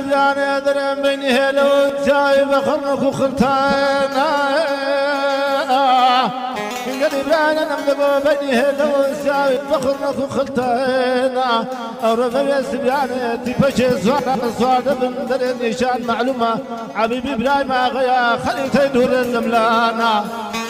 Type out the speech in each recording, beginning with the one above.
براني درم بيني هلو جاي بخرنك وخلتانا قلبي برانا نمدقو بيني هلو جاي بخرنك وخلتانا أورف يسبياني تبشي زوار بن درم نشان معلومة حبيبي براي ما غيا خليتي دور الزملانا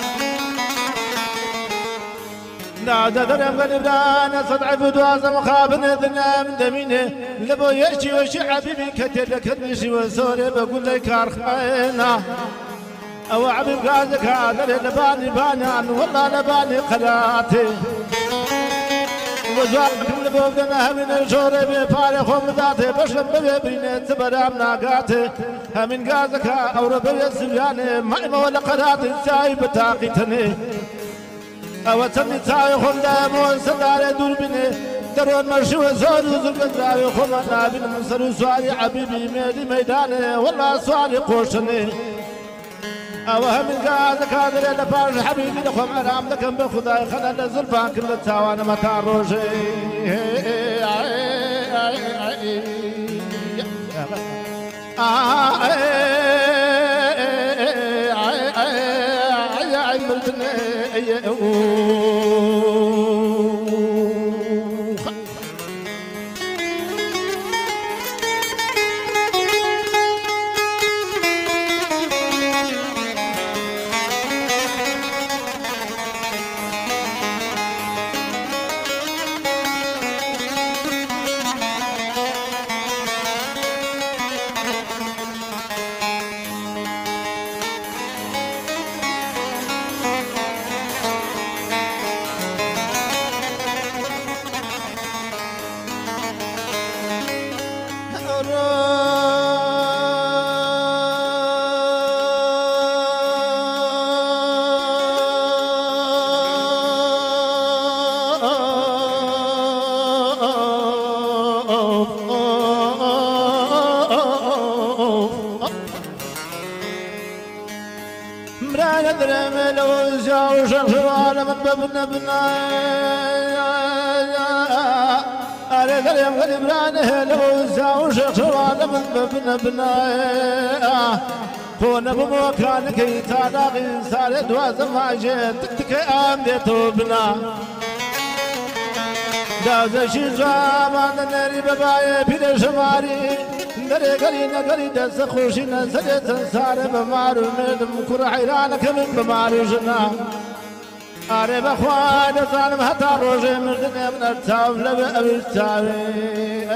نادى درم قلبنا صدع بدواز مخابن ذنا من دمينه لبو يشي وشي حبيبي كتير كدنشي وسوري بقول لك أرخينا أو عبيب قازك هذا لباني بانان والله لباني قلاتي وزارك لبو قدنا همين الجوري بفارخ ومداتي بشرب ببيني تبرام ناقاتي همين قازك أو ربي السبياني معي ولا قلاتي ساي بتاقيتني أو تني تاي خلدا مو سدار دوربيني درون مرشو زور زرق زاوي خمنا بن منصر سواري حبيبي ميدي ميداني والله سواري قوشني أو هم القاذك هذا لبارش حبيبي لخم أرام لكم بخداي خلال زلفان كل التاوان متاع روجي بنا بنا أنا دريم غلبرانه لو زاوج شوال من بنا بنا كون بمكانك يتلاقي سال دواز ما جيت تك ام بيتوبنا داز شي زمان نري بباي بيد شماري دري غرينا غري دز خوشنا سد سنسار بمارو مدم كر حيرانك من بمارو جنا أري بخوان صالم حتى روجي مردنا من التاو لبا بالتاوي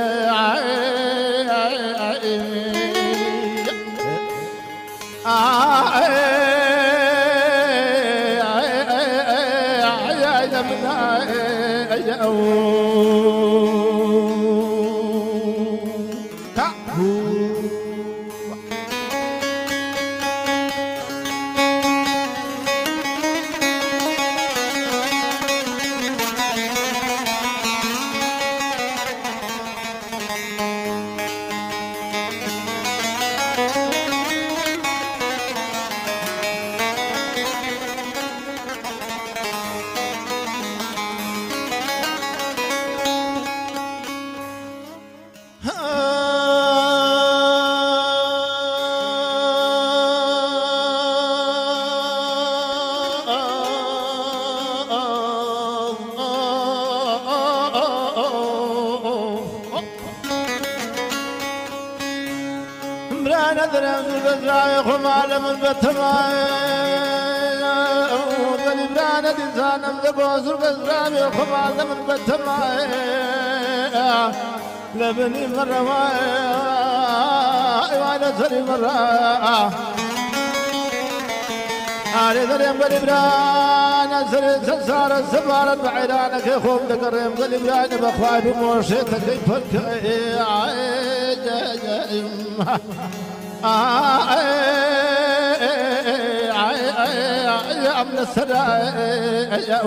لبني مرة وانا سري مرة علي ذريم قلبران سري سنسار السبارة بعيرانك يخوم دقريم قلبران بخواي بموشيتك كيفك يا أمن السراء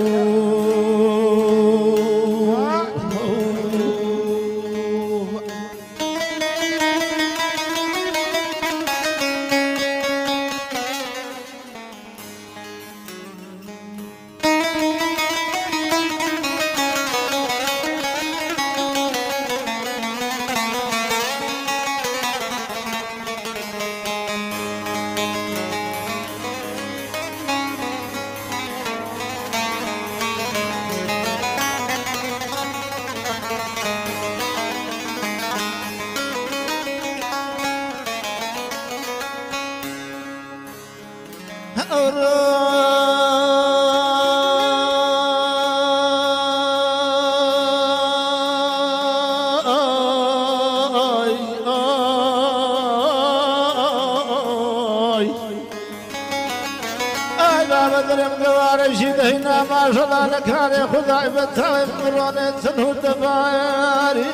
هنا ما شاء الله لك هذه خذ بتاوي مرونة سنه تفاري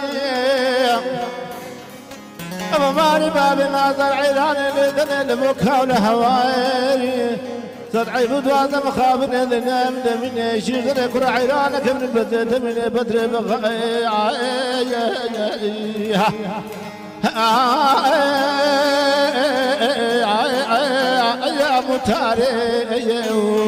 أما ماني بابي ناظر عيراني لذني لبكها ولهواري صدعي بدوازة مخابر إذن من يشير ذلك ورا عيرانك من بدر من بدر بغاي يا متاري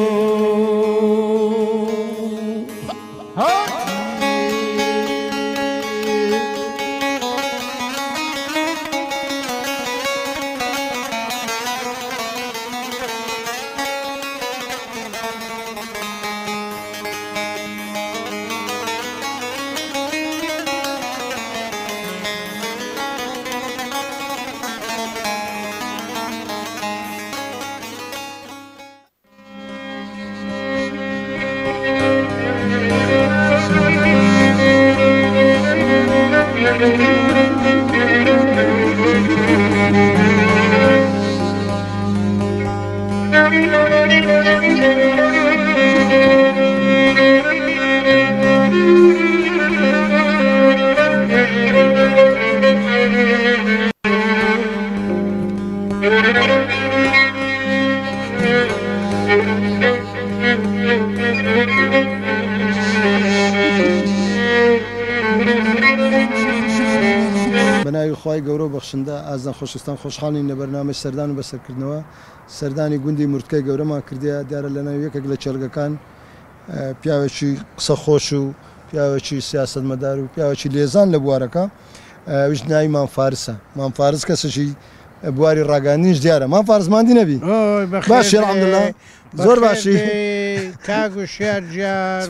بناوی خوای گەورە بەخشندە ئازان خۆشستان خۆشحاڵین لە بەرنامەی سەردان و بەسەرکردنەوە سەردانی گوندی مورتکەی گەورەمان کردیا دیارە لەناو یەکێک لە چێلگەکان پیاوێکی قسە خۆش و پیاوێکی سیاسەتمەدار و پیاوێکی لێزان لە بوارەکە ویش ناوی مامفارسە مامفارس کەسێکی بواری ڕاگەاندنیش دیارە مامفارسماندی نەبی باشی الحەمدولیلا زۆر باشی کاک و شیار جار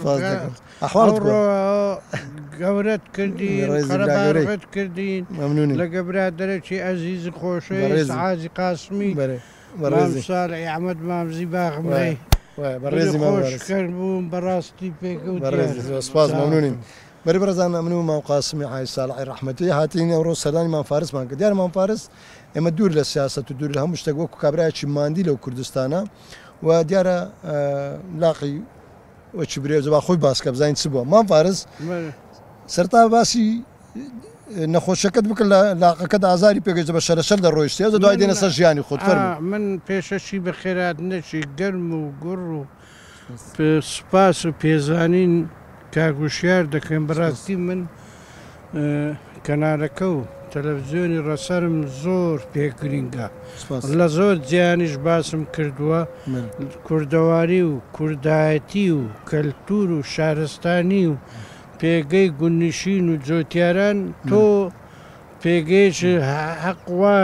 گەورەت کردین خەرەبارەت کردین لە گەبرادەرێکی ئەزیز خۆشەویست حاجی قاسمی ساڵحی ئەحمەد مامزی باغمڕێ خۆشکرد بووم بەڕاستی پێکەوت سپاس مەمنونین بەری بەرەزان ئەمن و مام قاسمی حاجی ساڵحی ڕەحمەتی هاتین ئەوڕۆ سەردانی مامفارسمان کرد دیارە مامفارس ئێمە دوور لە سیاسەت و دوور لە هەموو شتێک وەکو کابرایەکی ماندی لەو کوردستانە و دیارە لاقی وەچی برێزەوە خۆی باسکە بزانین چ بووە مامفارس سەرتا باسی نەخۆشەکەت بکە لە لاقەکەت ئازاری پێگەیشتە بە شەرەشەر دەڕۆیشتی ئەو دوای دێنە سەر ژیانی خۆت فەرموو من پێشەشی بە خێراتنەکی گەرم و گوڕ و سوپاس و پێزانین کاگوشیار دەکەم بەڕاستی من کەنارەکە و تەلەڤیزیۆنی ڕەسەرم زۆر پێگرینگە لە زۆر جیانیش باسم کردووە کوردەواری و کوردایەتی و کەلتور و شارستانی و پێگەی گوننشین و جۆتیاران تۆ پێگەیش حەقوا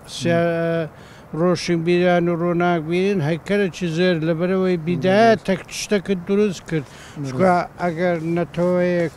ڕۆشنبیران و ڕۆناکبیرن هەیکەرێکی زێر لەبەرەوەی بیدایە تەک شتەکە دروست کرد ئەگەر نەتەوەیەک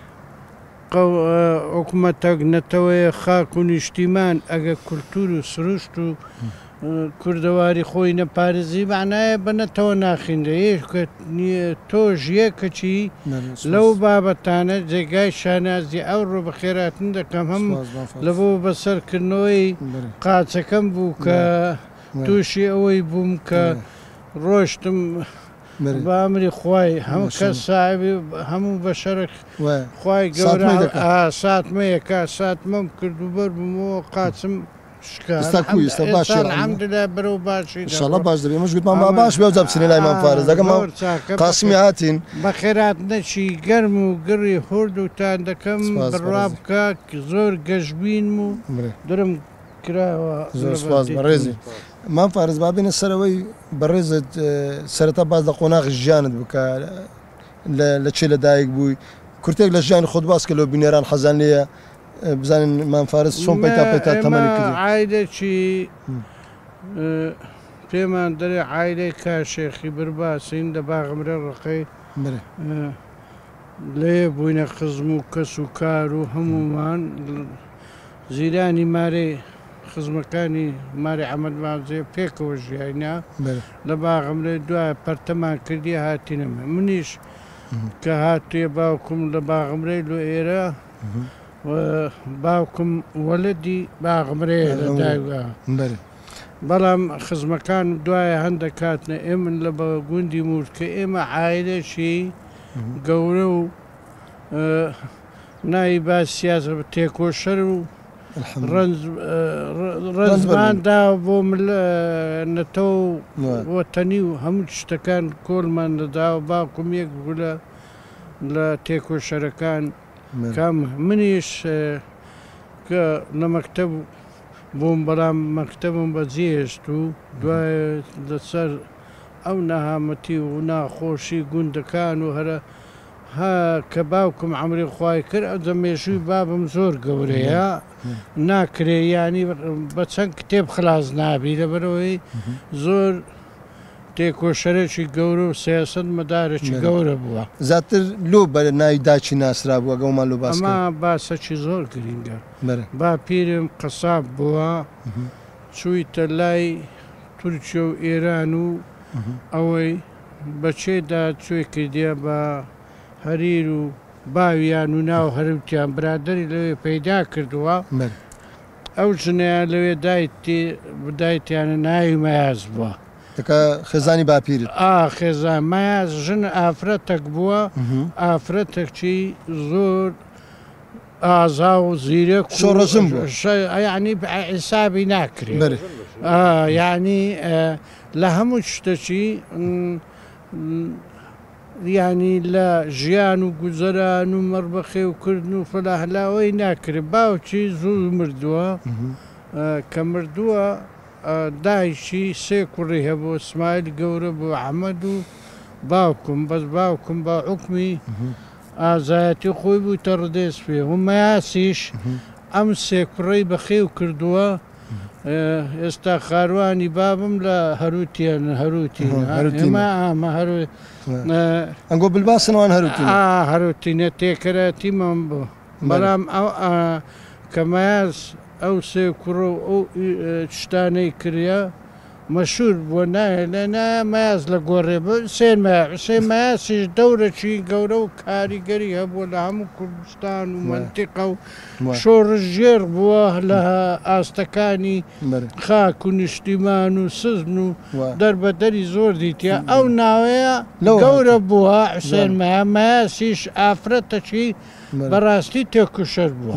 حکوومەتەک نەتەوەیە خاک و نیشتیمان ئەگە کولتور و سروشت و کوردەواری خۆی نەپارێزی معنایە بەنەتەوە ناخیندە تۆژ یەکەچی لەو بابەتانە جێگای شانازی ئەو ڕۆ بە خێراتن دەکەم هەم لەبۆ بەسەرکردنەوەی قاچەکەم بوو کە تووشی ئەوەی بووم کە ڕۆشتم بە ئەمری خوای هەموو کەس ساحیبی هەموو بەشەرێک خوای گەورە ساتمەیەکە ساتمەم کردوبەر بوومەوە قاچم الحەمدولایە بەرەو باشی ئینشاڵڵا باش دەبێ مەش گوتمان با باش بێ جەبچنێ لای مامفارس دەگەم قاسمی هاتین بە خێراتنەکی گەرم و گڕی هورد وتان دەکەم بڕوا بکە زۆر گەشببین و درم کراوە زۆر سپاس بەڕێزی مامفارس با بێنە سەرەوەی بەڕێزت سەرەتا باز لە قۆناغی ژیانت بکە لە چێ لەدایک بووی کورتێک لە ژیانی خۆت باس کە لەو بینێران حەزان لێیە بزانین مامفارس چۆن پەیتا تەمەنی کردی عایلێکی پێمان دەرێ عایلەی کاشێخی برباسین لە باغمرە ڕقەی لێ بووینە خزم و کەس و کار و هەمومان زیرانی مارەی خزمەکانی ماری ئەحمەد ماوزێ پێکەوە ژیاینا لە باغەمرێ دوای پەرتەمان کردی هاتینەمە منیش کە هاتوێ باوکم لە باغەمرەی لۆ ئێرە باوکم وەلەدی باغەمرێ لە دایگا بەڵام خزمەکان دوایە هەندێک کاتنە ئێمن لە بە گوندی مورد کە ئێمە عایلەشی گەورە و ناوی با سیاسە تێکۆشەر و ڕەنزماندا بۆ نەتەوە وەتەنی و هەموو شتەکان کۆڵمان لەداوە باوکم یەک بوو لە تێکۆشەرەکان کام منیش کە لە مەکتەب بووم بەڵام مەکتەبم بەجێهێشت و دوای لەسەر ئەو نەهامەتی و ناخۆشی گوندەکان و هەرە کە باوکم عەمری خوای کرد ئەو دەمێژووی بابم زۆر گەورەیە ناکرێ ینی بە چەند کتێب خلاص نابی لەبەرەوەی زۆر تێکۆشەرێکی گەورە و سیاسەت مەدارێکی گەورە بووە زیاتر لۆ بە ناوی داچی ناسرا بووە گەومان لۆ باس ئەمە باسەکی زۆر گرینگە با پیرم قەساب بووە چوویتە لای تورکیا و ئێران و ئەوەی بەچێدا کوێ کردیە بە هەریر و باویان و ناو هەروتیان برادری لەوێ پەیدا کردووە ئەو ژنیان لەوێ بدایتیانە ناوی مەیاز بووە خێزانی باپیرت خێزان مەیاز ژن ئافرەتێک بووە ئافرەتێکی زۆر ئازا و زیرەک شۆڕەژم ینی حیسابی ناکرێت ینی لە هەموو شتێکی ینی لە ژیان و گوزەران و مەڕبەخێ و کردن و فەلاهلاوەی ناکرێت باوکی زوو مردووە کە مردووە دایشی سێ کوڕی هەبوو ئیسماعیل گەورە بوو ئەحمەد و باوکم بەس باوکم بە حوکمی ئازایەتی خۆی بوویتە ڕدێست پێ و مەیاسیش ئەم سێ کوڕەی بەخێو کردووە ئێستا خاروانی بابم لە هەروتیان هەروتی ئەنگۆ بلباسنەوان هەروتی هەروتینە تێکەرەتیمان بوو بەڵام کە مەیاز ئەو سێ کوڕە و ئەو شتانەی کردە مەشهور بووە مەیاز لە گۆڕێ حوسێن مەیاسیش دەورەی گەورە و کاریگەری هەبووە لە هەموو کوردستان و منتیقە و شۆڕژێر بووە لە ئاستەکانی خاک و نیشتیمان و سزن و دەربەدەری زۆر دیتە ئەو ناوەیە گەورە بووە حوسێن مەیاسیش ئافرەتەکی بەڕاستی تێکوشەر بووە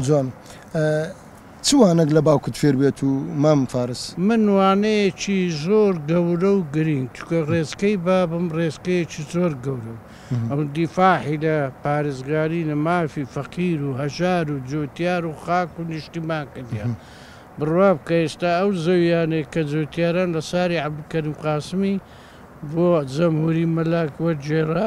چوانەك لە باوکت فێر بێت و مام فارس من وانەیەکی زۆر گەورە و گرنگ چکە ڕێزکەی بابم ڕێزکەیەکی زۆر گەورە ئەو دیفاعی لە پارێزگاری لە مافی فەقیر و هەژار و جۆتیار و خاک و نیشتیمان کردیان بڕوا بکە ئێستا ئەو زەویانێک کە جۆتیاران لە ساری عەبدولکەریم قاسمی بۆ جەمهوری مەلاک وەرجێڕا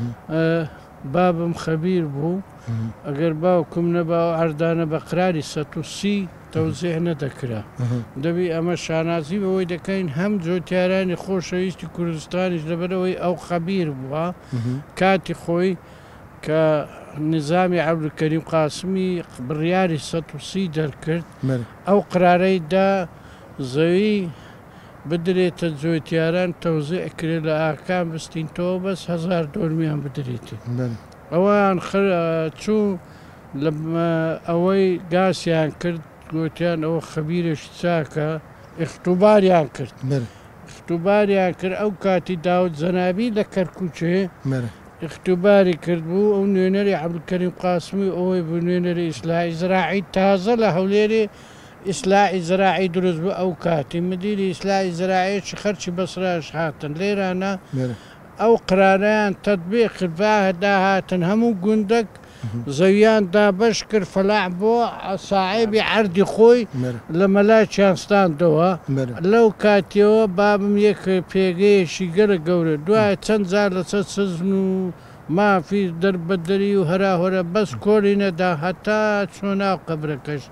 بابم خەبیر بوو ئەگەر باوکم نەبا و ئەردانە بە قراری 130 تەوزیع نەدەکرا دەبی ئەمە شانازی بەوەی دەکەین هەم جۆتیارانی خۆشەویستی کوردستانیش لەبەرەوەی ئەو خەبیر بووە کاتی خۆی کە نظامی عەبدولکەریم قاسمی بڕیاری 130 دەرکرد ئەو قرارەیدا زەوی بدرێتە جۆتیاران تەوزیع کرێت لە ئاکام بستینتەوە بەس 1000 دۆرمیان بدرێتی ئەویان چوو لە ئەوەی گاسیان کرد گوتیان ئەوە خەبیرێکی چاکە ئیختوباریان کرد ئیختوباریان کرد ئەو کاتی داوود زەنابی لە کەرکووچێ ئیختوباری کرد بوو ئەو نوێنەری عەبدولکەریم قاسمی ئەوەی بوو نوێنەری ئیسلاحی زراعی تازە لە هەولێرێ ئیسلاحی زراعی دروست بوو ئەو کاتی مدیری ئیسلاحی زراعیەکی خەرچی بەسراش هاتن لێرانە ئەو قرارەیان تەطبیق کرد داهاتن هەموو گوندەک زەویان دابەش کرد فەلاح بۆ ساحێبی عەردی خۆی لە مەلاکیان ستاندەوە لەو کاتیەوە بابم یەک پێگەیەکی گەرە گەورە دوایە چەند جار لەسەر سزن و مافی دەربەدەری و هەراهۆرە بەس کۆری نەدا هەتا چۆ ناو قەبرەکەش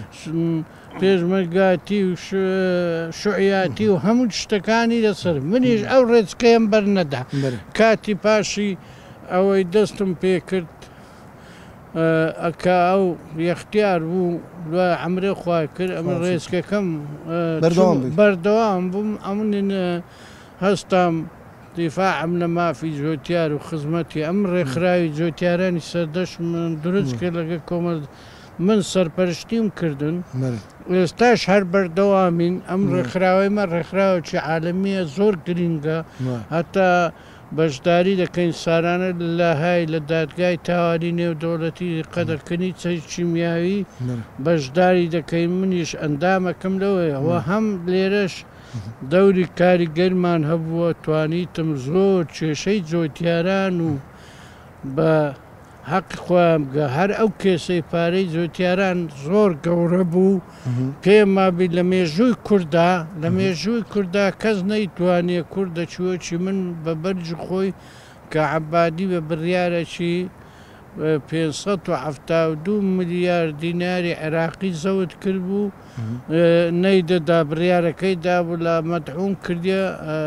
پێشمەرگاتی و شوعیاتی و هەموو شتەکانی لەسەر منیش ئەو ڕێچکەیەم بەرنەدا کاتی پاشی ئەوەی دەستم پێ کرد ئەکا ئەو یەختیار بوو دوای عەمرێ خوای کرد ئەمە ڕێزکەکەم بەردەوام بووم ئەمنین هەستام دیفاعم لە مافی جۆتیار و خزمەتی ئەم ڕێکخراوی جۆتیارانی سەردەشت من دروست کرد لەگە کۆمەڵ من سەرپەرشتیم کردن ئێستاش هەر بەردەوامین ئەم ڕێکخراوەیمە ڕێکخراوێکی عالەمیە زۆر گرینگە هەتا بەشداری دەکەین سارانە لەهای لە دادگای تاوانی نێودەوڵەتی قەدەرکردنی چیمیاوی بەشداری دەکەین منیش ئەندامەکەم لەوەیەوە هەم لێرەش دەوری کاریگەرمان هەبووە توانیتم زۆر کێشەی جۆتیاران و بە حەقی خۆیان بگە هەر ئەو کێسەی پارەی جۆتیاران زۆر گەورە بوو پێما بی لە مێژووی کووردا لە مێژووی کووردا کەس نەیتوانێ کووردە چوەکی من بە بەرج خۆی کە عەبادی بە بڕیارێکی 572 ملیار دیناری عێراقی زەوت کرد بوو نەیدەدا بڕیارەکەی دابوو لە مەدعوم کردیە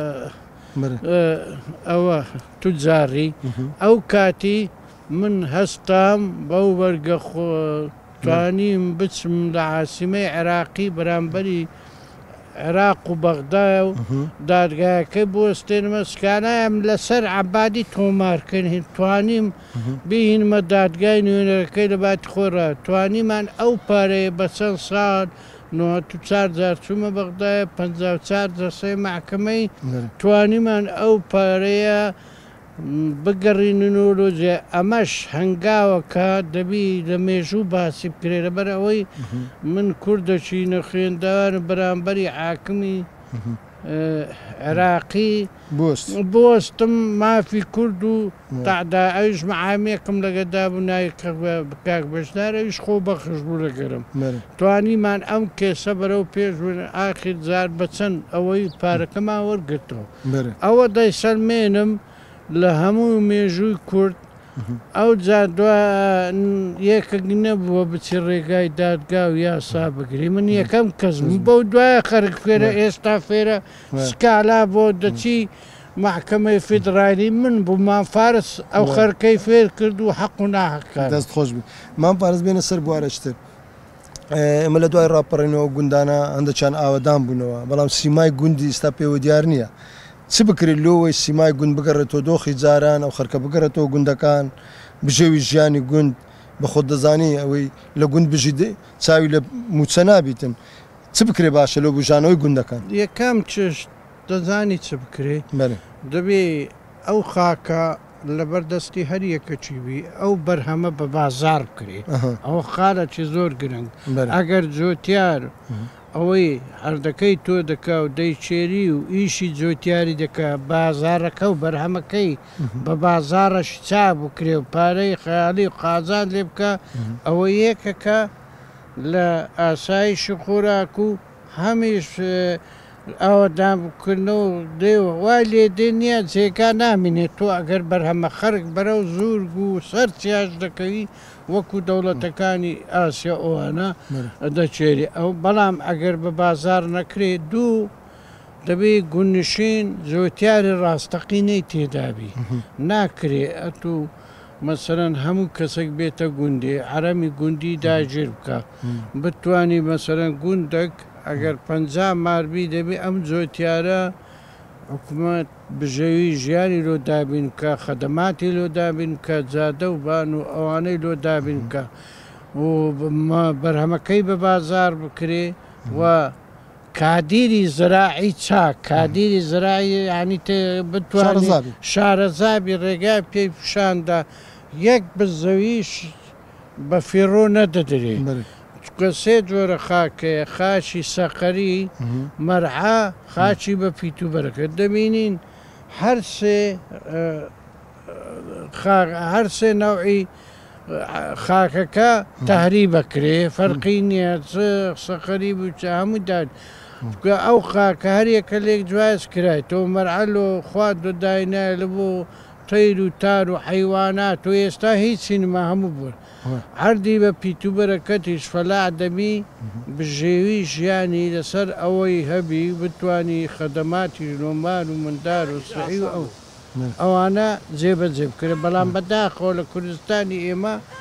ئەوە توجاری ئەو کاتی من هەستام بەو وەرگە توانیم بچم لە عاسیمەی عێراقی بەرامبەری عێراق و بەغدایە و دادگایەکەی بوەستێنمە سکانایەم لەسەر عەبادی تۆمارکردن توانیم بهینمە دادگای نوێنەرەکەی لە باتی خۆڕا توانیمان ئەو پارەیە بە چەند ساڵ 4 چوومە بەغدایە 54 دەسەی محکەمەی توانیمان ئەو پارەیە بگەڕینۆلۆجێ ئەمەش هەنگاوەکە دەبی لە مێژوو باسی بکرێ لەبەر ئەوەی من کوردەچی نەخوێندەوان بەرامبەری حاکمی عێراقی بۆستم مافی کورد و تاعدا ئەویش مەعامێکم لەگەدا بوو ناوی کاک بەشدار ئەویش خۆ بەخش بوو لەگەرم توانیمان ئەم کێسە بەرەو پێش ئاخر جار بەچەند ئەوەی پارەکەمان وەرگرتەوە ئەوە دەیسەلمێنم لە هەموو مێژووی کورد ئەو یەکە نەبووە بچی ڕێگای دادگا و یاسا بگری من یەکەم کەسم بەو دوایە خەرک فێرە ئێستا فێرە سکالا بۆ دەچی محکەمەی فیدرالی من بوومان فارس ئەو خەرکەی فێر کرد و حەق و ناحەقەکان دەست خۆش بێ مان پارێز بێنە سەر بوارەشتر ئێمە لە دوای ڕاپەڕێنەوە گوندانە هەندێکیان ئاوەدان بوونەوە بەڵام سیمای گوندی ئێستا پێوە دیار نییە چ بکرێت لۆوەی سیمای گوند بگەڕێتەوە دۆخی جاران ئەو خەرکە بگەڕێتەوە گوندەکان بژێوی ژیانی گوند بە خۆت دەزانی ئەوەی لە گوند بژی چاوی لە موچە نابیتن چ بکرێ باشە لەو بژانەوەی گوندەکان یەکەم چشت دەزانی چ بکرێ دەبێ ئەو خاکە لەبەردەستی هەر یەکەچیوی ئەو بەرهەمە بە بازار بکرێ ئەو خالەکی زۆر گرنگ ئەگەر جۆتیار ئەوەی هەردەکەی تۆ دەکا و دەیچێری و ئیشی جۆتیاری دەکا بازارەکە و بەرهەمەکەی بە بازارەش چا بکرێ و پارەی خەیاڵی و قازان لێ بکە ئەوە یەکەکە لە ئاسایشی خۆراک و هەمیش ئەوەدابکردنەوە دێوە وای لێ دێ نییە جێگا نامینێت تۆ ئەگەر بەرهەمە خەرک بەرەو زورگ و سەر چیاش دەکەوی وەکو دەوڵەتەکانی ئاسیا ئەوانە دەچێری ئەو بەڵام ئەگەر بە بازار نەکرێت دوو دەبێت گونشین جۆتیاری ڕاستەقینەی تێدابی ناکرێ ئەتو مەسەرەن هەموو کەسێک بێتە گوندێ عەرەمی گوندی داگیر بکە بتوانی مەسەرەن گوندێک ئەگەر 50 ماربی دەبێ ئەم جۆتیارە حکوومەت بژێوی ژیانی لۆ دابین بکە خەدەماتی لۆ دابین بکە جادە و بان و ئەوانەی لۆ دابین بکە و بەرهەمەکەی بە بازار بکرێ و کادیری زراعی چاک کادیری زراعی ینی بتوانێت شارەزابی ڕێگای پێی پیشاندا یەک بزەویش بە فێڕۆ نەدەدرێت کە سێ جۆرە خاکەیە خاچی سەقەری مەرعا خاچی بە پیتوبەرەکە دەبینین هەر سێ نەوعی خاکەکە تەهری بەکرێ فەرقی نییە سەقەری بوو هەموو داد ئەو خاکە هەریەکە لێک جواز کرای تۆ مەرعەلۆ خوا دۆداینای لە بۆ تەیر و تار و حیوانات و ئێستا هیچ سینما هەموو بوون عەردی بە پیتوبەرەکەتیش فەلاع دەبی بژێوی ژیانی لەسەر ئەوەی هەبی بتوانی خەدەماتی نۆمان و مندار و سەعی و ئەوانە جێبەجێ بکرێ بەڵام بەداخەوە لە کوردستانی ئێمە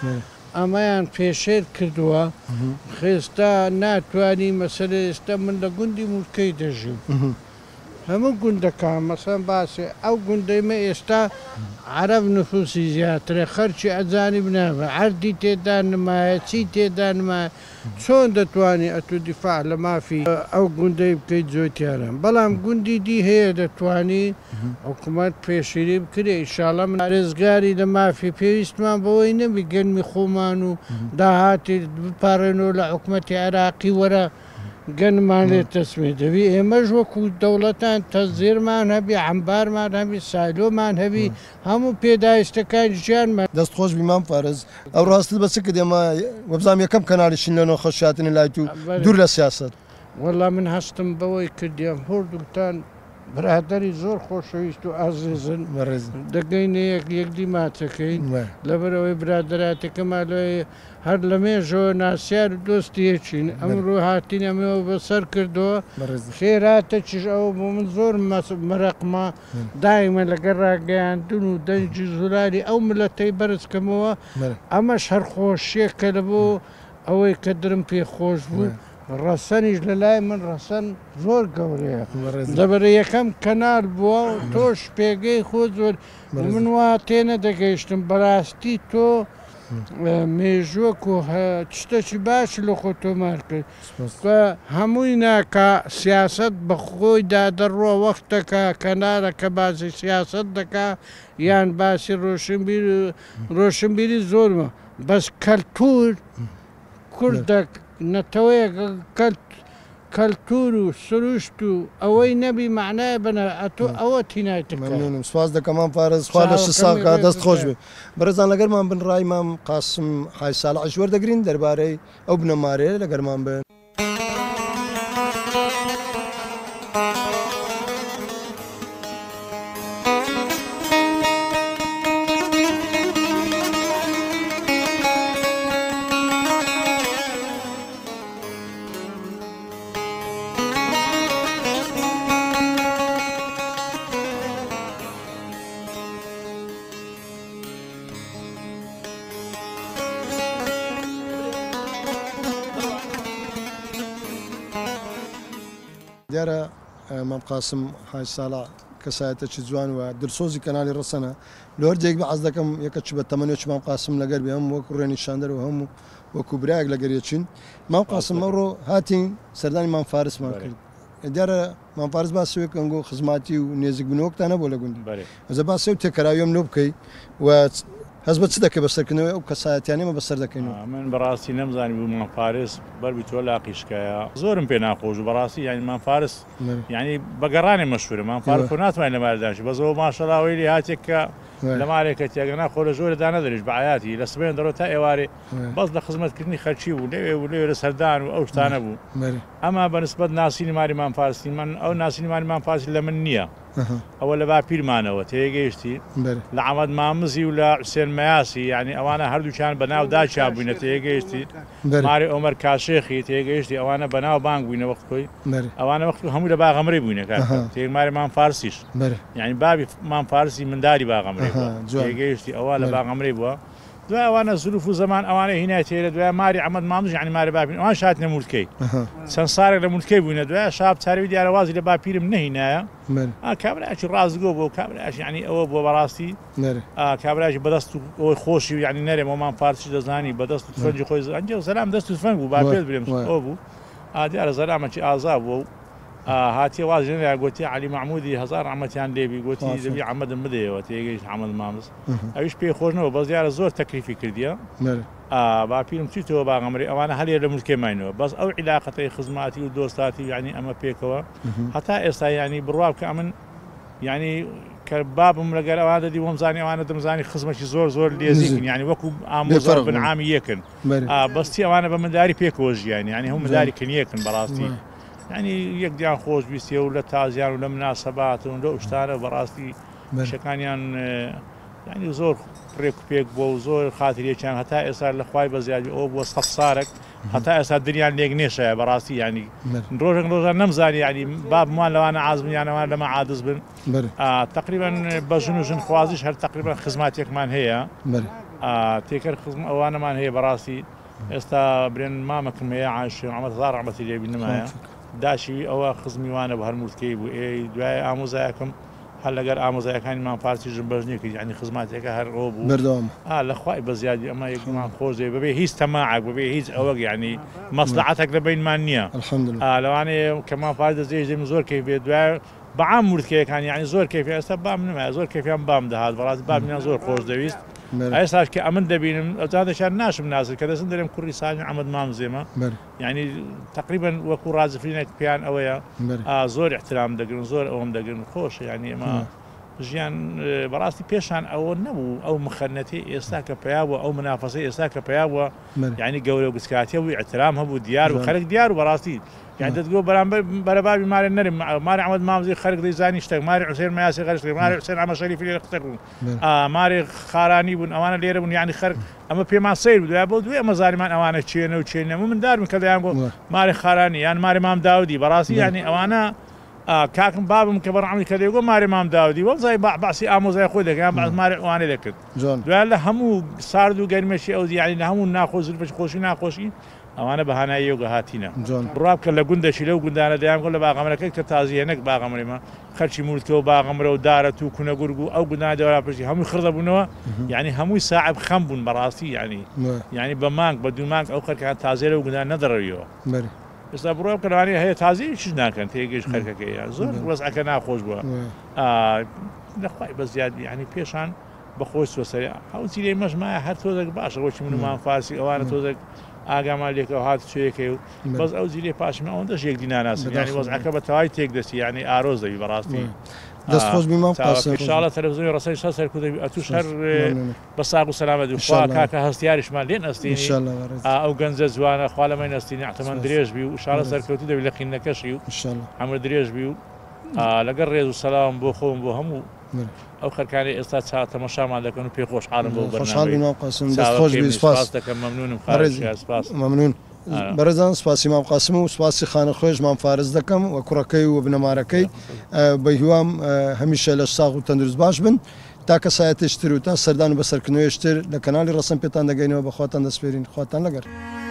ئەمەیان پێشێر کردووە خێستا ناتوانانی مەسەلە ئێستا من لە گوندی مولکەی دەژیم هەموو گوندەکان مەسەن باسی ئەو گوندەیمە ئێستا عەرەب نفوسی زیاترە خەرچی ئەجانب نابە عەردی تێدا نمایە چی تێدا نمایە چۆن دەتوانێت ئەتو دیفاع لە مافی ئەو گوندەی بکەیت جۆتیارە بەڵام گوندی دی هەیە دەتوانی حکوومەت پێشیری بکرێ ئینشاڵڵا من ڕێزگاری لە مافی پێویستمان بەوەی نەبی گەنمی خۆمان و داهاتی بپارێنەوە لە حکوومەتی عێراقی وەرە گەنمان لێ تەسمێ دەبی ئێمەش وەکو دەوڵەتان تەزیرمان هەبی عەمبارمان هەبی سایلۆمان هەبی هەموو پێداویستەکانی ژیانمان دەست خۆش بیمان پارێز ئەو ڕاستت بەچ کرد ئێمە وەبزانام یەکەم کەناڵیشین لەنەوە خۆشیاتنی لای و دوور لە سیاست وەڵام من هەستم بەوەی کردیان هەردووتان برادری زۆر خۆشەویست و ئازیزن دەگەینە یەکدی ماچەکەین لەبەرەوەی برادراتەکەمان لێ هەر لە مێژەوە ناسیار و دۆستیەچین ئەمڕۆ هاتین ئەمەوە بەسەر کردەوە خێراتە چش ئەوە بۆ من زۆر مەرەقما دایمە لەگەڵ ڕاگەیاندن و دەنجی زوراری ئەو ملەتەی بەرزکەمەوە ئەمەش هەر خۆشیێکە لە بۆ ئەوەی کە درم پێخۆش بوو ڕەسەنیش لە لای من ڕەسەن زۆر گەورەیە دەبەرە یەکەم کەنال بووە و تۆش پێگەی خۆ زۆر من وا تێنە دەگەیشتم بەڕاستی تۆ مێژوەک و شتێکی باش لە خۆ تۆمار کرد هەمووی ناکە سیاست بە خۆیدا دەڕۆ وەختەکە کەنارەکە باسی سیاست دەکا یان باسی ڕۆشنبیری زۆرمە بەس کەلتور کوردەک نەتەوەیە کەلتور و سروشت و ئەوەی نەبی معنای بنە ئەتۆ ئەوە تینایتم سواز دەکەمان پارێز خوا لە ساکە دەست خۆش بێ بەرەزان لەگەرمان بن ڕای مام قاسم حای ساڵح وەردەگرین دەربارەی ئەو بنەمارەیە لەگەرمان بن دیارە مام قاسم حای ساڵح کەسایەتێکی جوان و دلسۆزی کەناڵی ڕەسەنە لە هەردێک بە حەز دەکەم یەکە چ بە تەمەنێکی مام قاسم لەگەر بێ هەم وەکو ڕێنی شاندەر و هەموو وەکو برایەک لەگەریەچین مام قاسم ئەوڕۆ هاتین سەردانی مام فارسمان کرد دیارە مام فارس باسەوەی ئەنگۆ خزماتی و نێزیک بنەوەکتانە بۆ لە گوندی ئەزە باسێ و تێکەراویم لۆ بکەیت و هەز بە چ دەکەی بەسەرکردنەوەی ئەو کەسایەتیانێمە بەسەر دەکەینەوە من بەڕاستی نەمزانی بوو مام فارس بەربی تۆ لاقیشکایە زۆرم پێ ناخۆش و بەڕاستی یانی مام فارس ینی بەگەڕانی مەشهورە مام فارس ناتوانین لە ماردانشی بەزەوە ماشەڵاوی لێ هاتێک کە لە مارێکە تێگەنا خۆ لە زۆردا نەدەریش بەعاتی لە سبێن دەڕۆ تا ئێوارێ بەس لە خزمەتکردنی خەرچی بوو لەوێ و لێوێ لە سەردان و ئەو شتانە بوو ئەمە بەنسبەت ناسینی ماری مام فارسی من ئەو ناسینی ماری مام فارسی لە من نییە ئەوە لە باپیرمانەوە تێگەیشتی لە عەمەد مامزی و لە حوسێن مەیاسی یعنی ئەوانە هەردووچیان بەناو داچا بووینە تێگەیشتی ماری ئۆمەر کاشێخی تێگەیشتی ئەوانە بەناو بانگ بووینە وەختۆی ئەوانە وەخت هەموو لە باغەمرەی بووینە تێگ ماری مام فارسیش یعنی بابی مام فارسی منداری باغەمرەی تێگەیشتی ئەوە لە باغەمرەی بووە دوای ئەوانە زلوف و زەمان ئەوانە هینای تێرە دوای ماری عەمەد مامزی یعنی ماری باپیر ئەوان شاتنە مولکەی چەند سارێک لە مولکەی بووینە دوای شاب چاروی دیارەوازی لە باپیرم نەهینایە کابراایکی ڕازگۆ بۆ کابراایش ینی ئەوە بۆ بەڕاستی کابراایکی بەدەست و ئەوی خۆشی و ینی نەرێ مامان فارسی دەزانی بەدەست و تفەنجی خۆی ئەنجە سەلام دەست و تفەنگ بوو با پێت برێم ئەو بوو دیارە زەرامەکی ئازا بووە و هاتی وازی نەیە گوتی علی محمودی هەزار ڕەحمەتیان لێبی گوتی دەبی عەمەدم بدەیەوە تێگەیشت عەمەد مامز ئەویش پێی خۆشنەوە بەس دیارە زۆر تەکلیفی کردیە باپیرم چیتەوە باغەمری ئەوانە هەلێ لە مولکێماینەوە بەس ئەو عیلاقەتەی خزماتی و دۆستاتی یعنی ئەمە پێکەوە هەتا ئێستا ینی بڕوا بکە ئەمن ینی کە بابم لەگەر ئەوان دەدی وەمزانی ئەوانە دەمزانی خزمەتی زۆر زۆر لێزیکن ینی وەکو ئامۆزار بنعامی یەکن بەستی ئەوانە بە منداری پێکەوە ژیان ینی هەموو منداری کنیەکن بەڕاستی ینی یەکدیان خۆش بیستیە و لە تازیان و لە مناسەباتن و لە شتانە بەڕاستی شەکانیان ینی زۆر ڕێک و پێک بۆ و زۆر خاتریەکیان هەتا ئێستا لە خوای بەزیادی ئەو بۆ سەد سارێک هەتا ئێستا دنیان لێک نێشایە بەڕاستی ینی ڕۆژان نەمزانی ینی بابمان لەوانە ئازمنیانەوان لەمە عادز بن تقریبا بە ژن و ژن خوازیش هەر تقریبا خزماتێکمان هەیە تێکەر خزم ئەوانەمان هەیە بەڕاستی ئێستا برێن مامەکەم هەیە عاشق محەممەد زار ڕەحمەتی لێ بینمایە داشی ئەوە خزمیوانە بە هەرموتکەی بوو دوای ئامۆزایەکەم هەر لەگەر ئامۆزایەکانی مافارسی ژم بەژنی کرد ینی خزماتێکە هەر ئەو بوو بەردەوام لەخوای بە زیادی ئەمە یەکمان خۆش دێ بەبێ هیچ تەماعک بەبێ هیچ ئەوەک ینی مەسلحەتێک لە بینمان نییە لەوانەیە کە مافار دەزێژ دێم زۆر کەی بێت دوای بەعام وردکەیەکان ینی زۆر کەفی ئێستا بام نمایە زۆر کەفیان بام دەهات بەڕاستی بابیان زۆر خۆش دەویست ئێستاش کە ئەمن دەبینم ئەوتادەشان ناشم ناسر کە دەستم دەرێم کوڕی سامی محەممەد مامزێمە ینی تقریبا وەکو ڕازفرینێک پیان ئەوەیە زۆر احترام دەگرن زۆر ئەوم دەگرن خۆش ینی ئەمە ژیان بەڕاستی پێشان ئەوە نەبوو ئەو مخەنەتی ئێستا کە پیاوە ئەو منافەسەی ئێستا کە پیاوە ینی گەورە و گچکاتی و احترام هەبوو دیار و خەرک دیار و بەڕاستی يعني تقول بەرەبابی مارێ نەرم ماری عەمەد مامزی خەرک دەیزانی شتێک ماری حوسێن مەیاسی غەرش ماری حوسێن عەمە شەریفی لێرە قسە بوون ماری خارانی بوون ئەوانە لێرە بوون یعنی خەرک ئەمە پێمان سەیر بوو دوای بۆ دوێ ئەمە زاریمان ئەوانە چێنە و چێنە من دارم کە دەیان گۆ ماری خارانی یان ماری مام داودی بەڕاستی یعنی ئەوانە کاکم بابم کە بەڕەحمی کە دەیگۆ ماری مام داودی وەڵزای باسی ئامۆزای خۆی دەکەیان باس ماری ئەوانەی دەکرد دوای لە هەموو سارد و گەرمەشی ئەو یعنی لە هەموو ناخۆش زلفەش خۆشی ناخۆشی ئەوانە بەهانایی یۆگە هاتینە ڕاب کە لە گوندەشی لەو گوندانە دەیان گۆ لە باغەمەرەکەی کە تازیەنەک باغەمەریمە خەرچی مولکەوە باغەمرە و دارەت و کونەگورگ و ئەو گوندانە دەوەرا پشتی هەمووی خڕدەبوونەوە یعنی هەمووی ساعب خەم بوون بەڕاستی یعنی بە مانگ بە دوو مانگ ئەو خەرکان تازیە لەو گوندان نەدەڕەویەوە ئێستا بڕۆ کە لەوانەیە هەیە تازی چیش ناکەن تێگەیش خەرکەکەی زۆر وەزعەکە ناخۆش بووە لەخوای بە زیادی یعنی پێشان بەخۆی سۆسەری هەوتی لێ مەژمایە هەر تۆزێک باشە ڕۆکی منمان فارسی ئەوانە تۆزێک ئاگامان لێکەوە هات شوەیەکەی و بەس ئەو زیرێ پاشمە ئەوەندەش یەکدی ناناسن ینی وەزعەکە بە تەواوی تێک دەستی ینی ئارۆز دەبی بەڕاستی دەستخۆش بیمام قاسم ئینشاڵڵا تەلەڤیزیۆنی ڕەسەی سەرکوت دەبی ئەتوش هەر بە ساغ و سەلامەت و خوا کاکە هەستیاریشمان لێن ئەستینی ئەو گەنجە جوانە خوا لەمەی نەستینی ئەحتەمان درێژ بی و ئینشاڵڵا سەرکەوتو دەبی لە قینەکەشی و هەموو درێژ بی و لەگەڵ ڕێز و سەلام بۆ خۆم بۆ هەموو ئەو خەرکانی ئێستا تەماشامان دەکەن و پێ خۆشحاڵم بۆ مەمنون بەرەزان سپاسی مام قاسم و سپاسی خانەخۆش مام فارس دەکەم و کوڕەکەی و بنەمارەکەی بە هیوام هەمیشە لە ساغ و تەندروست باش بن تا کەسایەتیشتر و تا سەردان و بەسەرکردنەوەیشتر لە کەناڵی ڕەسەن پێتان دەگەینەوە بەخواتان دەسپێرین خواتان لەگەر